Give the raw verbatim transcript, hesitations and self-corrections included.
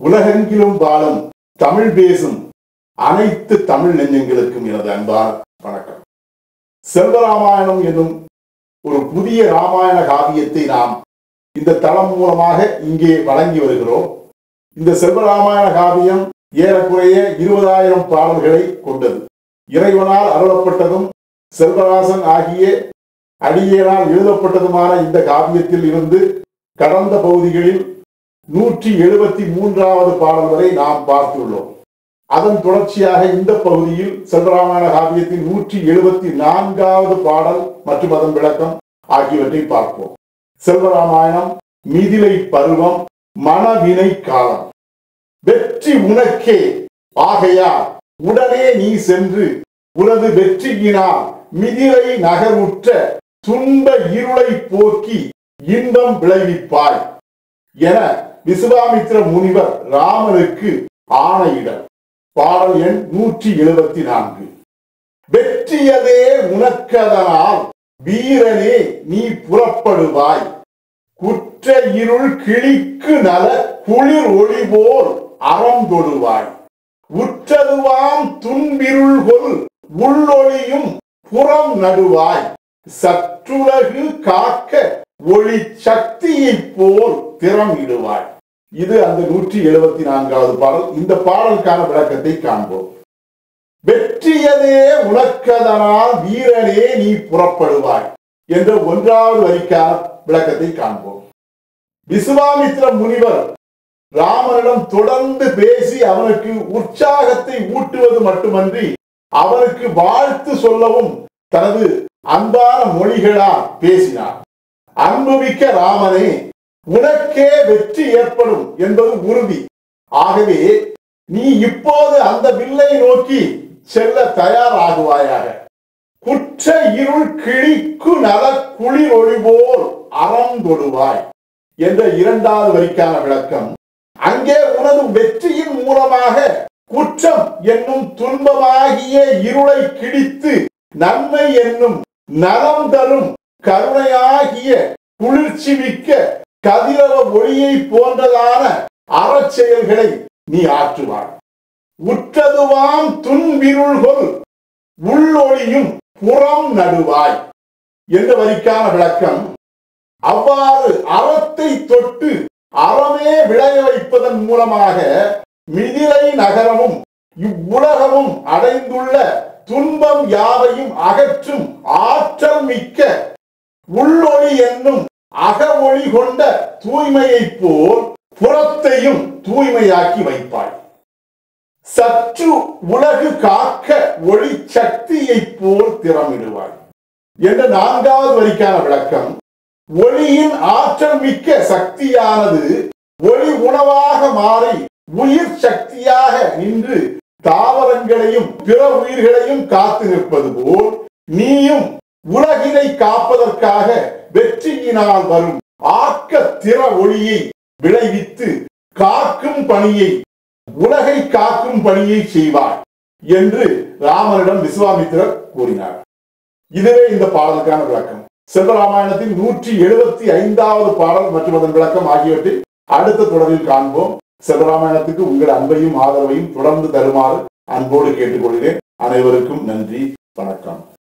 உலகெங்கிலும் வாழும் தமிழ் பேசும் அனைத்து தமிழ் நெஞ்சங்களுக்கும் எனது அன்பான வணக்கம். செல்வராமாயணம் என்னும் ஒரு புதிய ராமாயண காவியத்தை நாம் இந்த தளம் மூலமாக இங்கே வழங்கி வருகிறோம். இந்த செல்வராமாயண காவியம் ஏறக்குறைய இருபதாயிரம் பாடல்களை கொண்டது. இறைவனால் அருளப்பட்டதும் செல்வராசன் ஆகிய அடியேனால் எழுதப்பட்டதுமான இந்த காவியத்தில் இருந்து கடந்த பகுதிகளில் நூற்றி எழுபத்தி மூன்றாவது பாடல் வரை நாம் பார்த்துள்ளோம். அதன் தொடர்ச்சியாக இந்த பகுதியில் செல்வராமாயண காவியத்தின் நூற்றி எழுபத்தி நான்காவது பாடல் மற்றும் அதன் விளக்கம் ஆகியவற்றை பார்ப்போம். செல்வராமாயணம் மிதிலை பருவம் மனவினை காலம். வெற்றி உனக்கே ஆகையால் உடனே நீ சென்று உனது வெற்றியினால் மிதிலை நகருற்ற துன்ப இருளை போக்கி இன்பம் விளைவிப்பாய் என விசுவாமித்திர முனிவர் ராமனுக்கு ஆணையிடல். பாடல் எண் நூற்றி எழுபத்தி நான்கு. வெற்றியதே உனக்கதனால் வீரனே நீ புறப்படுவாய், குற்ற இருள் கிழிக்கு நல குளிர் ஒளி போல் அறம் தொடுவாய், உற்றதுவாம் துன்பிருள் கொள் உள்ளொளியும் புறம் நடுவாய், சற்றுலகு காக்க ஒளி சக்தியை போல் திறமிடுவாய். இது அந்த நூற்றி எழுபத்தி நான்காவது பாடல். இந்த பாடலுக்கான விளக்கத்தை காண்போம். வெற்றியதே உனக்கதனால் வீரனே நீ புறப்படுவாய் என்ற ஒன்றாவது வரிக்கான விளக்கத்தை காண்போம். விசுவாமித்திர முனிவர் ராமனிடம் தொடர்ந்து பேசி அவனுக்கு உற்சாகத்தை ஊட்டுவது மட்டுமன்றி அவனுக்கு வாழ்த்து சொல்லவும் தனது அன்பான மொழிகளால் பேசினார். அன்புமிக்க ராமனே, உனக்கே வெற்றி ஏற்படும் என்பது உறுதி. ஆகவே நீ இப்போது அந்த வில்லை நோக்கி செல்ல தயாராகுவாயாக. குற்ற இருள் கிழிக்கு நல குளிர் ஒளி போல் அறம் தொடுவாய் என்ற இரண்டாவது வரிக்கான விளக்கம். அங்கே உனது வெற்றியின் மூலமாக குற்றம் என்னும் துன்பமாகிய இருளை கிழித்து நன்மை என்னும் நலம் தரும் கருணையாகிய குளிர்ச்சி மிக்க கதிரவ ஒளியை போன்றதான அறச்செயல்களை நீ ஆற்றுவாய். உற்றதுவாம் துன்பிருள்கொள் உள்ளொளியும் புறம் நடுவாய் என்ற வரிக்கான விளக்கம். அவ்வாறு அறத்தை தொட்டு அறமே விளைய வைப்பதன் மூலமாக மிதிலை நகரமும் இவ்வுலகமும் அடைந்துள்ள துன்பம் யாவையும் அகற்றும் ஆற்றல் மிக்க உள்ளொளி என்னும் அக ஒளி கொண்ட தூய்மையை போல் புறத்தையும் தூய்மையாக்கி வைப்பாய். சற்று உலகு காக்க ஒளி சக்தியை போல் திறமிடுவாய் என்ற நான்காவது வரிக்கான விளக்கம். ஒளியின் ஆற்றல் மிக்க சக்தியானது ஒளி உணவாக மாறி உயிர் சக்தியாக நின்று தாவரங்களையும் பிற உயிர்களையும் காத்து நிற்பது போல் நீயும் உலகினை காப்பதற்காக வெற்றியினால் வரும் ஆக்க திற ஒளியை விளைவித்து காக்கும் பணியை உலகை காக்கும் பணியை செய்வார் என்று ராமனிடம் விசுவாமித்திரர் கூறினார். இதுவே இந்த பாடலுக்கான விளக்கம். செல்வராமாயணத்தின் நூற்றி எழுபத்தி ஐந்தாவது பாடல் மற்றும் அதன் விளக்கம் ஆகியவற்றை அடுத்த தொடரில் காண்போம். செல்வராமாயணத்துக்கு உங்கள் அன்பையும் ஆதரவையும் தொடர்ந்து தருமாறு அன்போடு கேட்டுக்கொள்கிறேன். அனைவருக்கும் நன்றி, வணக்கம்.